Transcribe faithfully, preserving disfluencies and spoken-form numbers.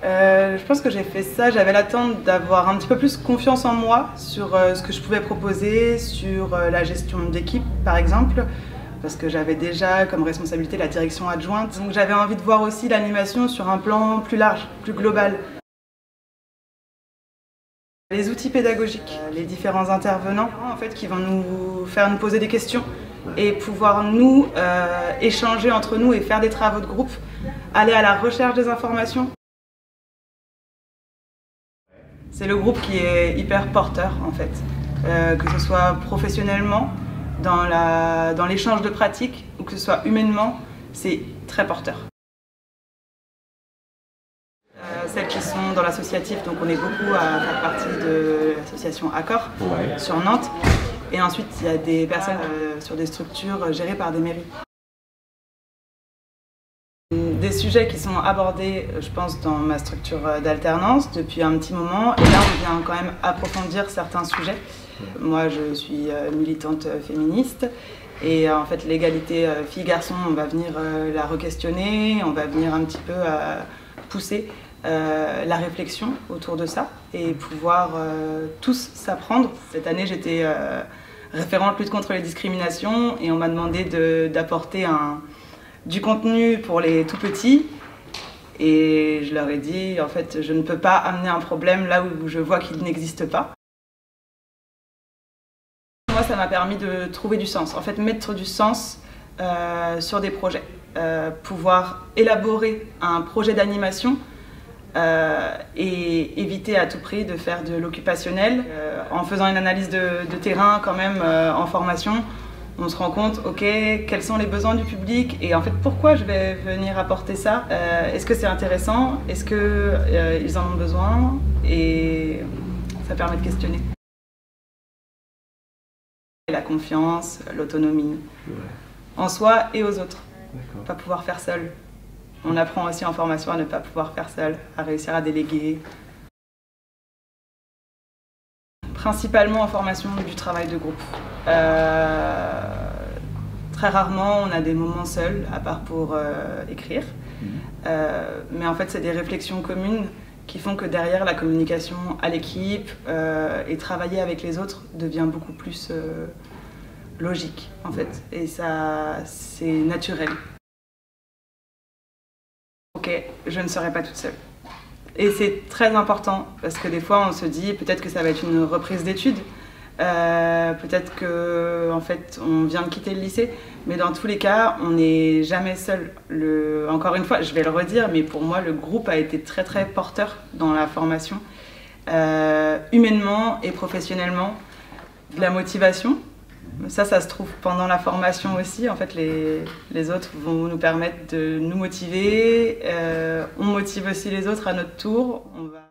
Euh, je pense que j'ai fait ça, j'avais l'attente d'avoir un petit peu plus confiance en moi sur euh, ce que je pouvais proposer, sur euh, la gestion d'équipe par exemple, parce que j'avais déjà comme responsabilité la direction adjointe. Donc j'avais envie de voir aussi l'animation sur un plan plus large, plus global. Les outils pédagogiques, les différents intervenants en fait, qui vont nous faire nous poser des questions et pouvoir nous euh, échanger entre nous et faire des travaux de groupe, aller à la recherche des informations. C'est le groupe qui est hyper porteur en fait, euh, que ce soit professionnellement, dans la, dans l'échange de pratiques ou que ce soit humainement, c'est très porteur. Euh, celles qui sont dans l'associatif, donc on est beaucoup à faire partie de l'association Accord ouais. sur Nantes. Et ensuite il y a des personnes euh, sur des structures gérées par des mairies. Des sujets qui sont abordés, je pense, dans ma structure d'alternance depuis un petit moment. Et là, on vient quand même approfondir certains sujets. Moi, je suis militante féministe. Et en fait, l'égalité filles-garçons, on va venir la re-questionner. On va venir un petit peu pousser la réflexion autour de ça et pouvoir tous s'apprendre. Cette année, j'étais référente lutte contre les discriminations et on m'a demandé d'apporter un... du contenu pour les tout petits et je leur ai dit en fait je ne peux pas amener un problème là où je vois qu'il n'existe pas. Moi ça m'a permis de trouver du sens, en fait mettre du sens euh, sur des projets, euh, pouvoir élaborer un projet d'animation euh, et éviter à tout prix de faire de l'occupationnel euh, en faisant une analyse de, de terrain quand même euh, en formation. On se rend compte, ok, quels sont les besoins du public et en fait pourquoi je vais venir apporter ça. Euh, Est-ce que c'est intéressant? Est-ce qu'ils euh, en ont besoin? Et ça permet de questionner. La confiance, l'autonomie, ouais. en soi et aux autres. Pas pouvoir faire seul. On apprend aussi en formation à ne pas pouvoir faire seul, à réussir à déléguer. Principalement en formation du travail de groupe. Euh, très rarement on a des moments seuls, à part pour euh, écrire. Mmh. Euh, mais en fait c'est des réflexions communes qui font que derrière la communication à l'équipe euh, et travailler avec les autres devient beaucoup plus euh, logique en fait. Et ça c'est naturel. Ok, je ne serai pas toute seule. Et c'est très important parce que des fois on se dit peut-être que ça va être une reprise d'études, euh, peut-être que en fait on vient de quitter le lycée, mais dans tous les cas on n'est jamais seul. Le, encore une fois, je vais le redire, mais pour moi le groupe a été très très porteur dans la formation, euh, humainement et professionnellement, de la motivation. Ça, ça se trouve pendant la formation aussi. En fait, les, les autres vont nous permettre de nous motiver. Euh, on motive aussi les autres à notre tour. On va...